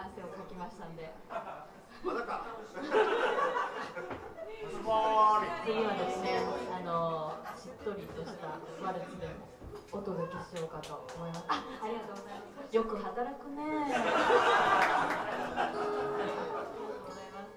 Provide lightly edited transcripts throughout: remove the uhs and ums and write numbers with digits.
汗をかきましたんで。 まだか。 次はですね、しっとりとしたワルツでもお届けしようかと思います。ありがとうございます。よく働くね。ありがとうございます。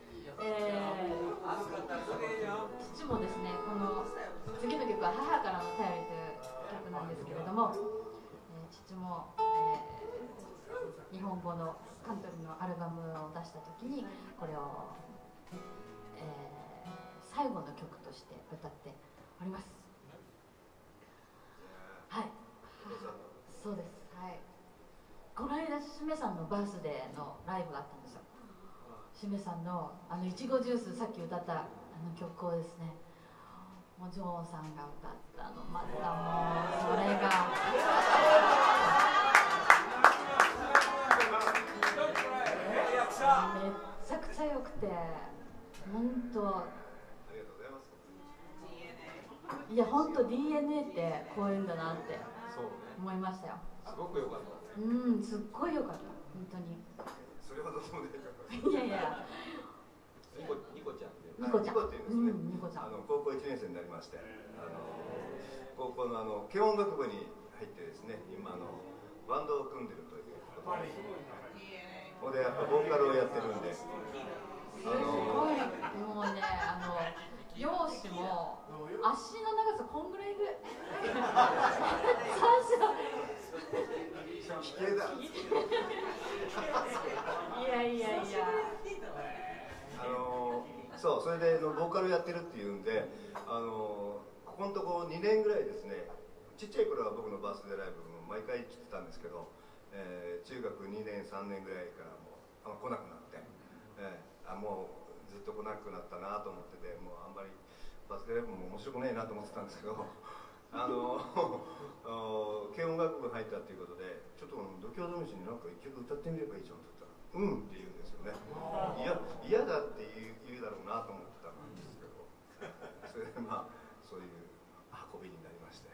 父もですね、この次の曲は母からの頼りという曲なんですけれども、父も、日本語のカントリーのアルバムを出した時にこれを、最後の曲として歌っております。はい、そうです。はい。この間しめさんのバースデーのライブがあったんですよ。しめさんのいちごジュース、さっき歌った曲をですね、もうジョーさんが歌ったまたもうそれがめっちゃくちゃ良くて、本当。いや本当 DNA ってこういうんだなって思いましたよ。 すごく良かった。 すっごい良かった。本当に。 それはどうでもね。 いやいや。 ニコちゃんで。 ニコちゃん。 っていうんですね。 ニコちゃん。 高校1年生になりまして、高校の軽音楽部に入ってですね、今バンドを組んでるということで、ここでやっぱボーカルをやってるんで、 すごいもうね、容姿も足の長さこんぐらいぐらい。 奇形だ。 いやいやいや。 そう、それでボーカルやってるっていうんで、ここのとこ2年ぐらいですね、ちっちゃい頃は僕のバースデーライブも毎回来てたんですけど、中学2年3年ぐらいからもう来なくなって、もうずっと来なくなったなと思ってて、もうあんまりバースデーライブも面白くないなと思ってたんですけど、軽音楽部入ったっていうことで、ちょっと度胸試しになんか一曲歌ってみればいいじゃんって言ったら、うんって言うんですよね。嫌だって言うだろうなと思ってたんですけど、それでまあそういう運びになりまして。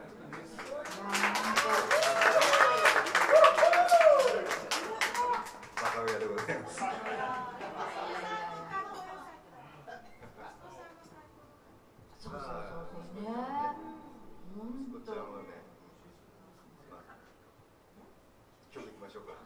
母親でございます。 そうね。 こちらもね、曲いきましょうか。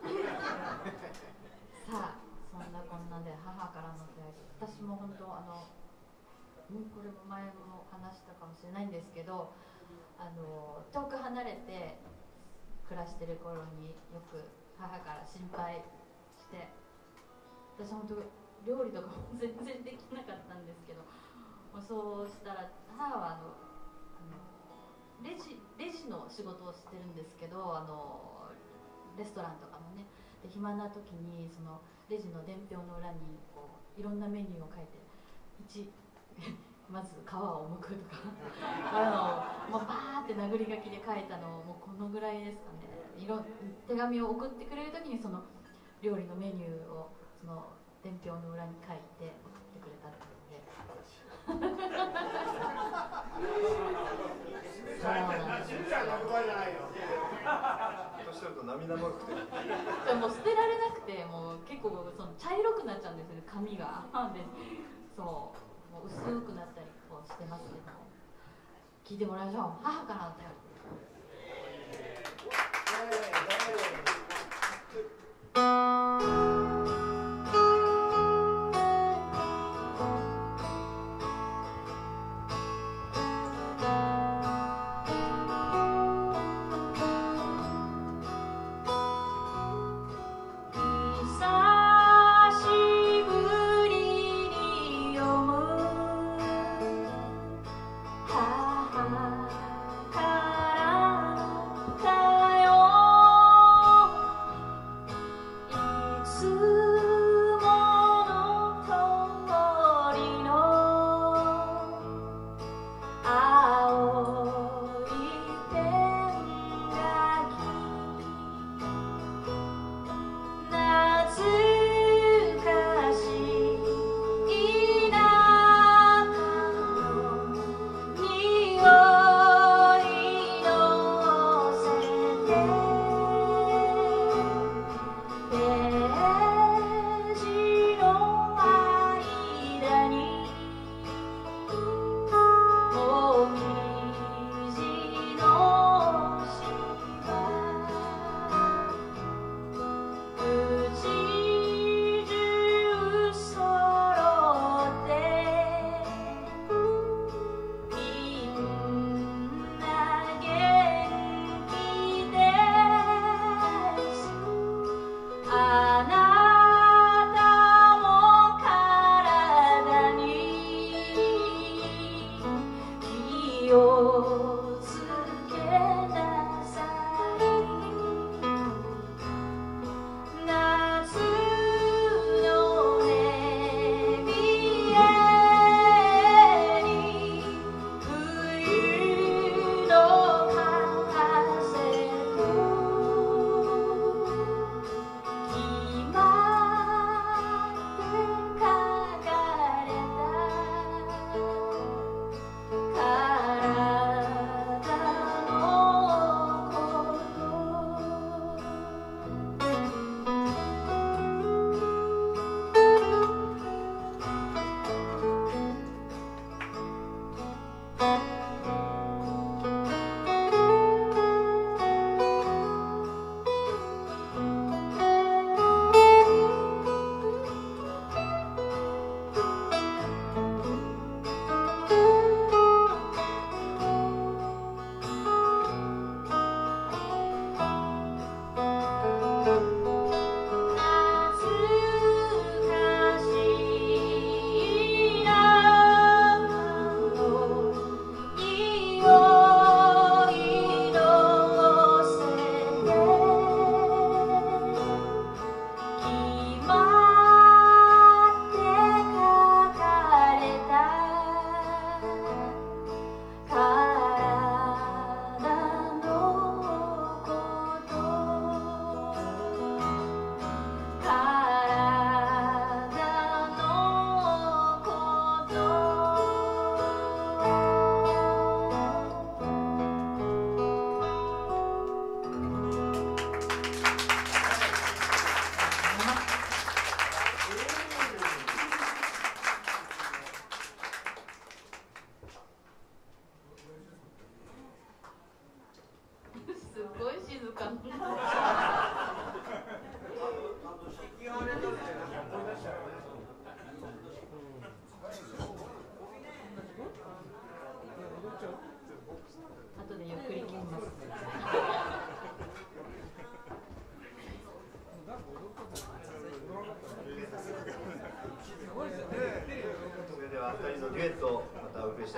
さあ、そんなこんなで母からの手紙、私も本当これも前も話したかもしれないんですけど、遠く離れて暮らしてる頃によく母から心配して、私本当料理とかも全然できなかったんですけど、そうしたら母はレジの仕事をしてるんですけど、レストランとかのね、で暇な時にそのレジの伝票の裏にこういろんなメニューを書いて、まず皮を剥くとかもうバーって殴り書きで書いたのをもうこのぐらいですかね。手紙を送ってくれる時にその料理のメニューをその伝票の裏に書いて送ってくれたっていうので。そうなんですよ。 年取ると涙もろくて。 もう捨てられなくて、もう結構その茶色くなっちゃうんですよね、髪が。で、そう、もう薄くなったりこうしてますけど、聞いてもらいましょう。母からの頼り。 母から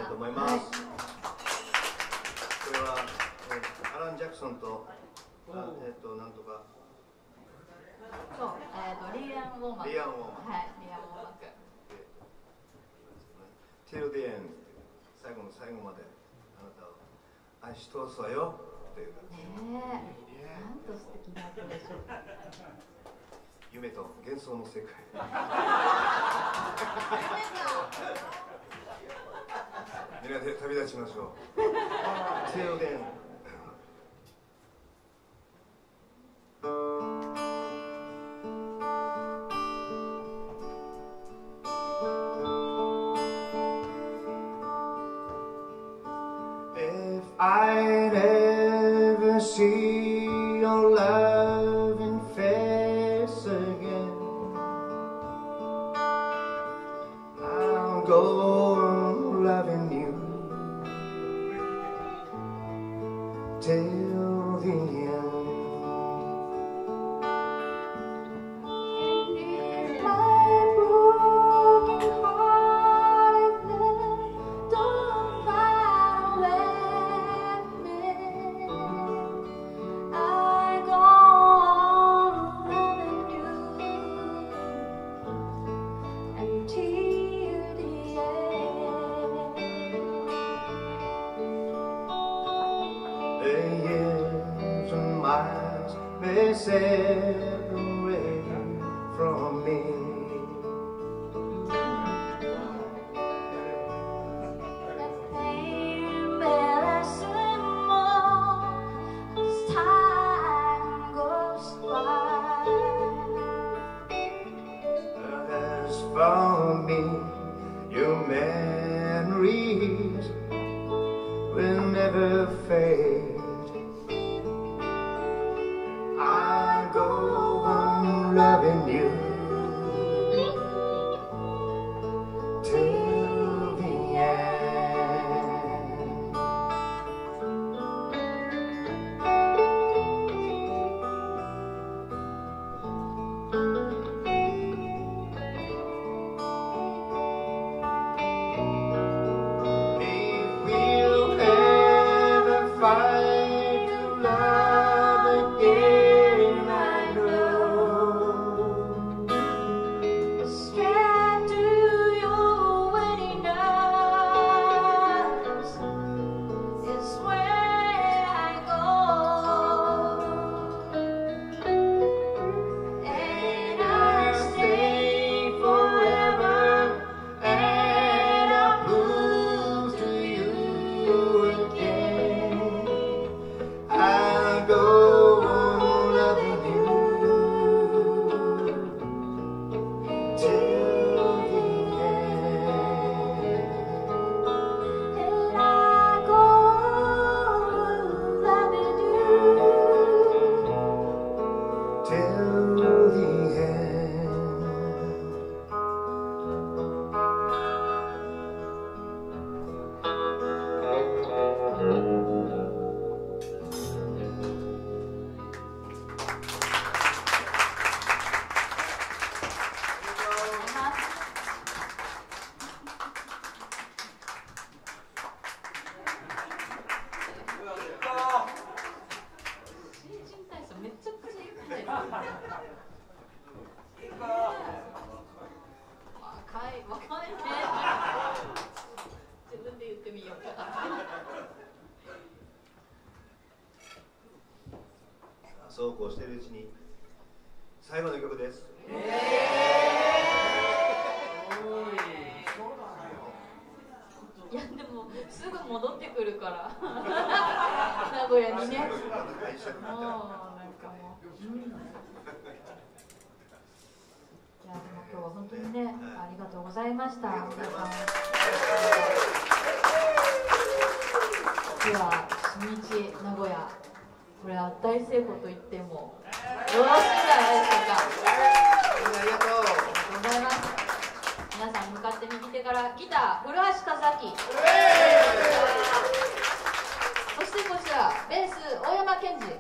と思います。これは、アラン・ジャクソンと、なんとか。 そう、リーアン・ウォーマック。 リーアン・ウォーマック。 はい、リーアン・ウォーマック。 Till the end、最後の最後まであなたを愛し通すわよっていう感じ。 ねえ、なんと素敵な歌でしょう。 夢と幻想の世界。みんなで旅立ちましょう。Till the end。I'd ever see your loving face again, I'll go on loving you till the end. May separate from me. The pain may lessen more as time goes by. As for me, your memories will never fade. I go on loving you till the end. If we'll ever find true love again, Strapped to your wedding arms is where I go, and I'll stay forever, and I'll prove to you again I'll go on loving you till the end. and I go loving you. Till the end. めちゃくちゃ言ってる。若いね。自分で言ってみようか。 そうこうしているうちに最後の曲です。 いやでもすぐ戻ってくるから名古屋にね。もうなんかもう、いやでも今日は本当にね、ありがとうございました。皆さんでは初日名古屋、これは大成功と言ってもよろしいんじゃないでしょうか。 ありがとう。 ありがとうございます。皆さん向かって右手からギター古橋和明、そしてこちらベース大山健二、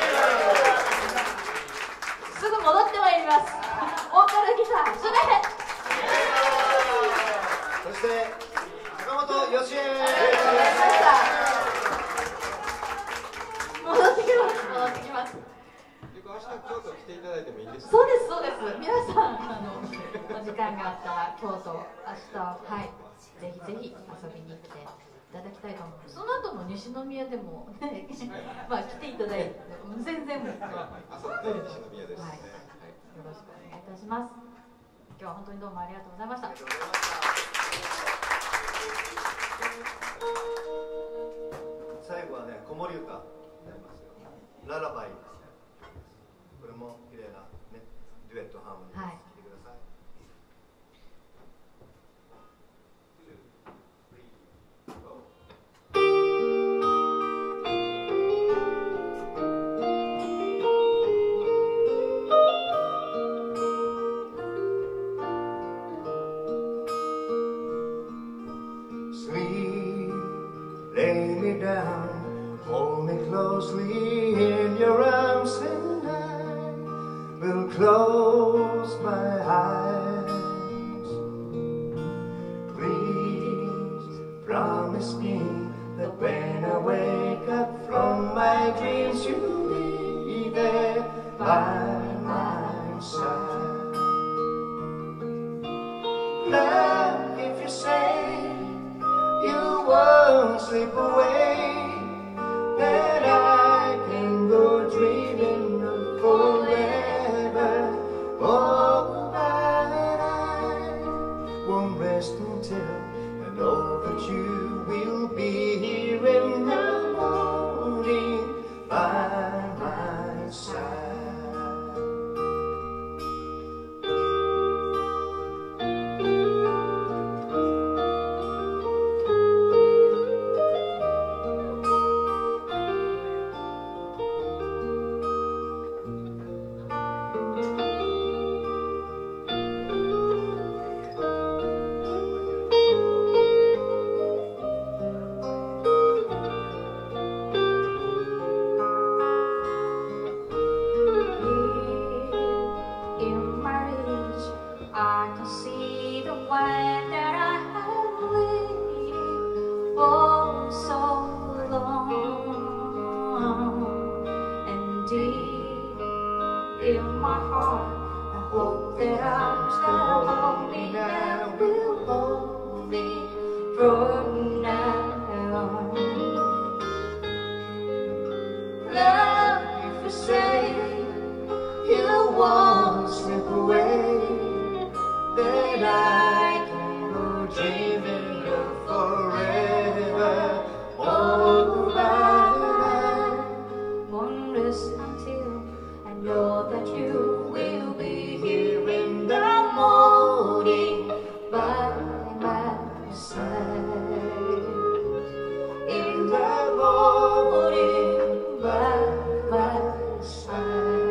すぐ戻ってまいります。ボーカルギターそれそして坂本よっしゃー。 戻ってきます。戻ってきます。 明日京都来ていただいてもいいですか？ そうです、そうです。皆さんお時間があったら京都、明日はいぜひぜひ遊びに行っていただきたいと思います。その後の西宮でもねまあ来ていただいて全然もうあさって西宮です。 はい、よろしくお願いいたします。今日は本当にどうもありがとうございました。 最後はね、子守歌になりますよ。ララバイ。これも綺麗なね、デュエットハーモニーです。 はい。 聴いてください。Lay me down, hold me closely in your arms, and I will close my eyes. Please promise me that when I wake up from my dreams, you'll be there by my side. Love, if you say you won't slip away, that I can go dreaming of forever. Oh, but I won't rest until I know that you will be here in the morning by my side. In my heart, I hope that I'm still holding and will hold me from now. Love, if you say you won't slip away, then I can go dreaming of forever. Oh, but I won't rest until I know that you will be here in the morning by my side. In the morning by my side.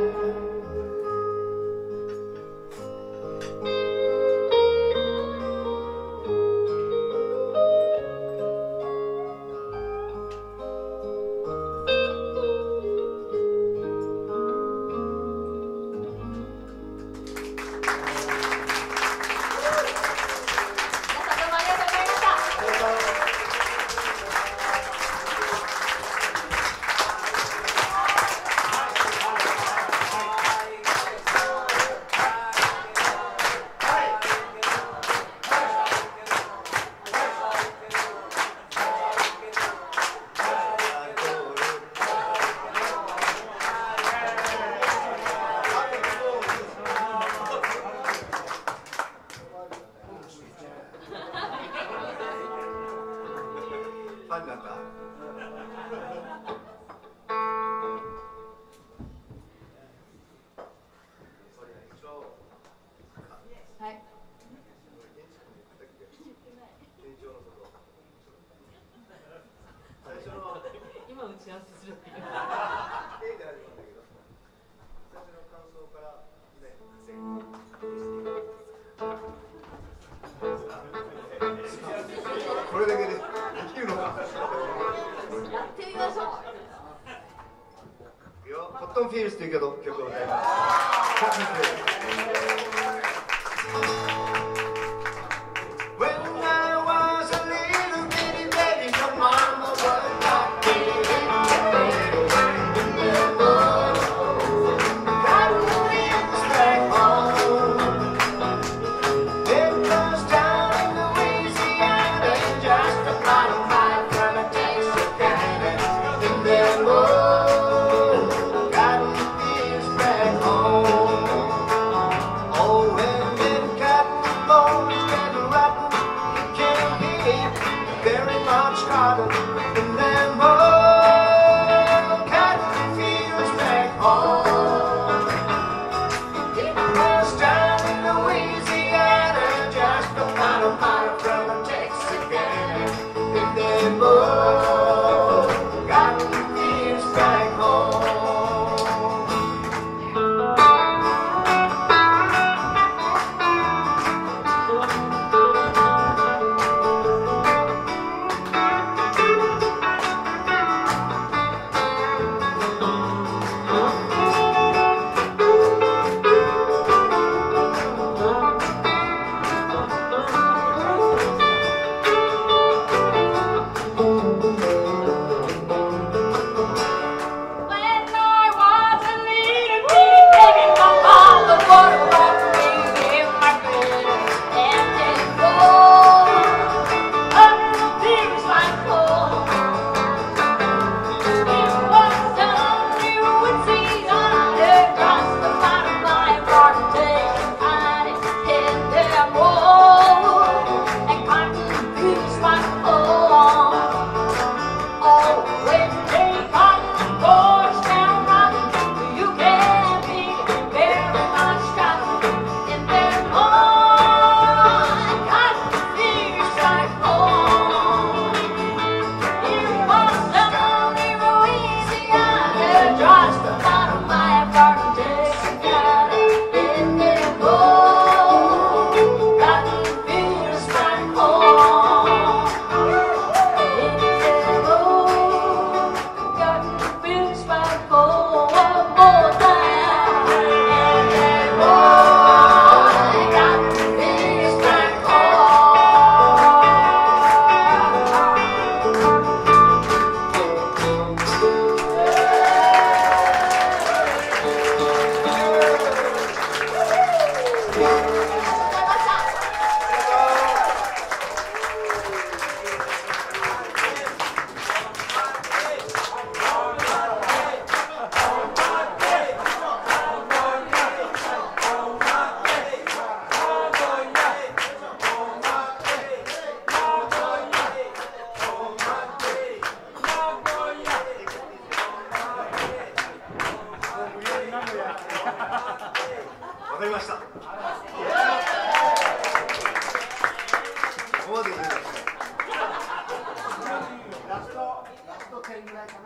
これだけでできるのか。やってみましょう。いくよ、コットンフィールズという曲を歌います。When I was a little bitty かりました。ここまで出てきた。ラスト10ぐらいかな。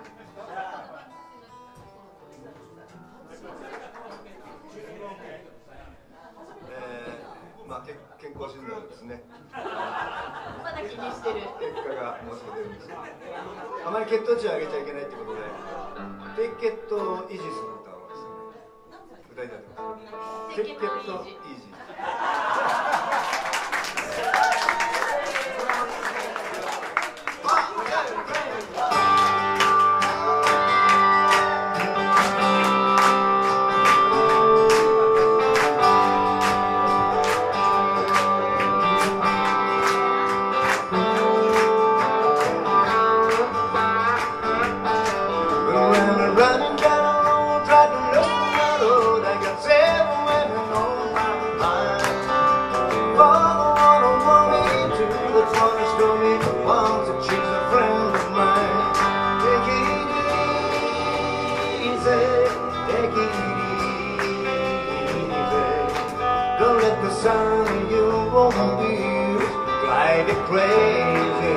まあ健康診断ですね。 まだ気にしてる。 結果がもうすぐ出るんですけど、あまり血糖値を上げちゃいけないってことで、低血糖を維持する歌をですね、歌いたいと思います。低血糖維持。Don't let the sun you won't be drive you crazy.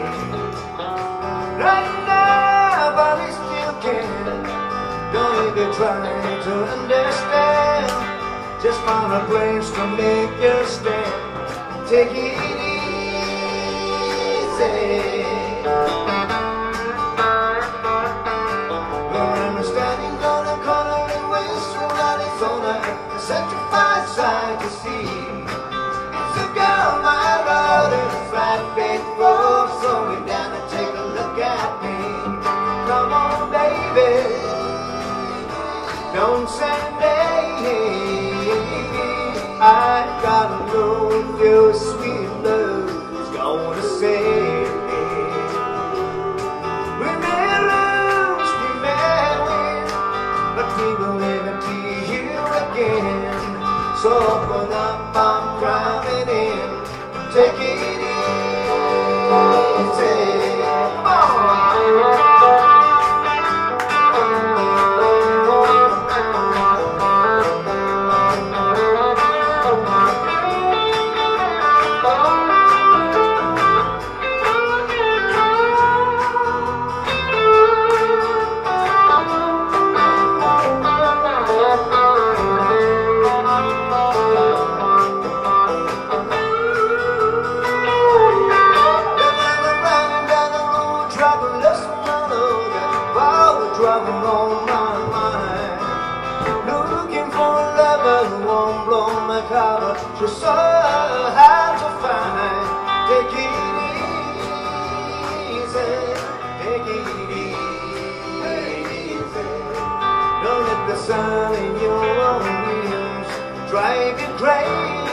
Right now, but we still can. Don't even try to understand. Just find a place to make your stand. Take it easy. Sacrifice sight to see. It's a girl, my road is right before. Slow me down and take a look at me. Come on, baby. Don't say nay. I gotta know if your sweet love is gonna save me. We may lose, we may win, but we will never be here again. So open up, I'm driving in. Take it easy. Come on. Driving on my mind, looking for a lover who won't blow my cover. Just so hard to find. Take it easy, take it easy. Don't let the sun in your own wheels drive you crazy.